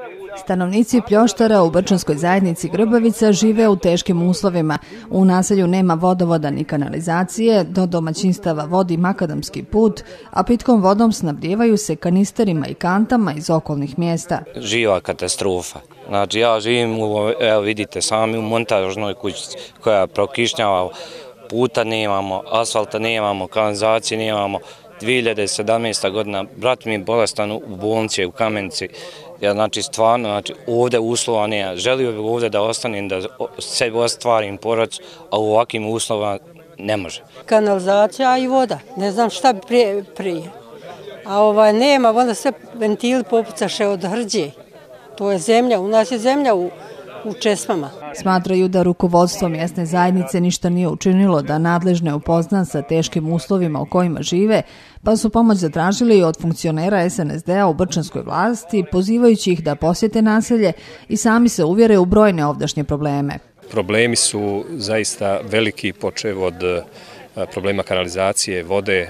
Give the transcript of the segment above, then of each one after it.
Stanovnici Pljoštara u Brčanskoj zajednici Grbavica žive u teškim uslovima. U naselju nema vodovoda ni kanalizacije, do domaćinstava vodi makadamski put, a pitkom vodom snabdijevaju se kanisterima i kantama iz okolnih mjesta. Živa katastrofa. Znači ja živim, evo vidite sami, u montažnoj kući koja prokišnjava, puta nemamo, asfalta nemamo, kanalizacije nemamo. 2017. godina, brat mi je bolestan u bolnici u Kamenici. Ja, znači, stvarno, ovdje uslova nema. Želio bih ovdje da ostanem, da sebi ostvarim porodicu, a u ovakvim uslovima ne može. Kanalizacija i voda, ne znam šta bi prije. A nema, onda sve ventili popucaše od hrđe. To je zemlja, u nas je zemlja u česmama. Smatraju da rukovodstvo mjesne zajednice ništa nije učinilo da nadležne upozna sa teškim uslovima u kojima žive, pa su pomoć zatražili od funkcionera SNSD-a u brčanskoj vlasti, pozivajući ih da posjete naselje i sami se uvjere u brojne ovdašnje probleme. Problemi su zaista veliki, počev od problema kanalizacije, vode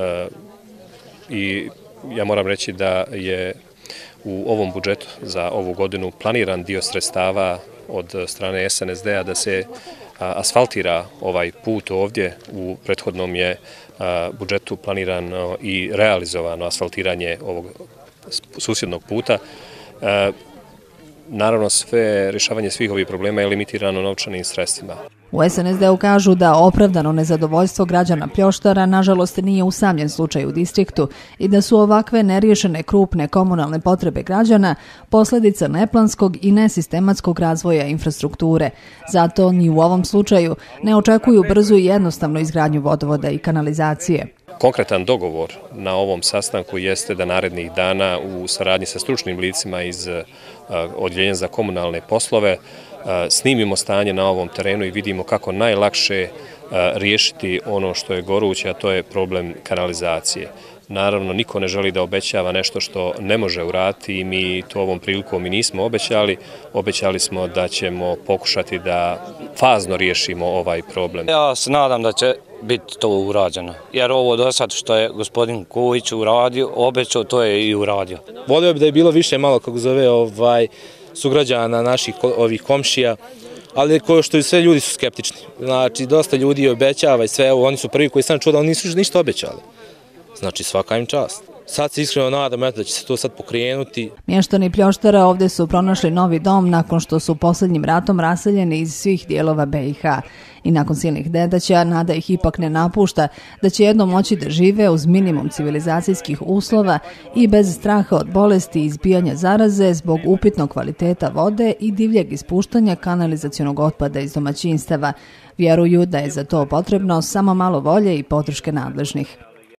i ja moram reći da je u ovom budžetu za ovu godinu planiran dio sredstava od strane SNSD-a da se asfaltira ovaj put ovdje. U prethodnom je budžetu planirano i realizovano asfaltiranje ovog susjednog puta. Naravno, rješavanje svih ovih problema je limitirano novčanim sredstvima. U SNSD-u kažu da opravdano nezadovoljstvo građana Pljoštara nažalost nije usamljen slučaj u distriktu i da su ovakve neriješene krupne komunalne potrebe građana posljedica neplanskog i nesistematskog razvoja infrastrukture. Zato ni u ovom slučaju ne očekuju brzu i jednostavnu izgradnju vodovoda i kanalizacije. Konkretan dogovor na ovom sastanku jeste da narednih dana u saradnji sa stručnim licima iz Odjeljenja za komunalne poslove snimimo stanje na ovom terenu i vidimo kako najlakše riješiti ono što je goruće, a to je problem kanalizacije. Naravno, niko ne želi da obećava nešto što ne može uraditi i mi to ovom prilikom i nismo obećali. Obećali smo da ćemo pokušati da fazno riješimo ovaj problem. Ja se nadam da će biti to urađeno, jer ovo do sad što je gospodin Kojić uradio, obećao, to je i uradio. Volio bi da je bilo više malo, kako zove, sugrađana naših ovih komšija, ali kao što i sve ljudi su skeptični. Znači, dosta ljudi obećava i sve, oni su prvi koji sam čuo da oni nisu ništa obećali. Znači, svaka im čast. Sad se iskreno nadam da će se to sad pokrenuti. Mještani Pljoštara ovdje su pronašli novi dom nakon što su posljednjim ratom raseljeni iz svih dijelova BiH. I nakon silnih nedaća, nada ih ipak ne napušta da će jednom moći da žive uz minimum civilizacijskih uslova i bez straha od bolesti i izbijanja zaraze zbog upitnog kvaliteta vode i divljeg ispuštanja kanalizacionog otpada iz domaćinstava. Vjeruju da je za to potrebno samo malo volje i podrške nadležnih.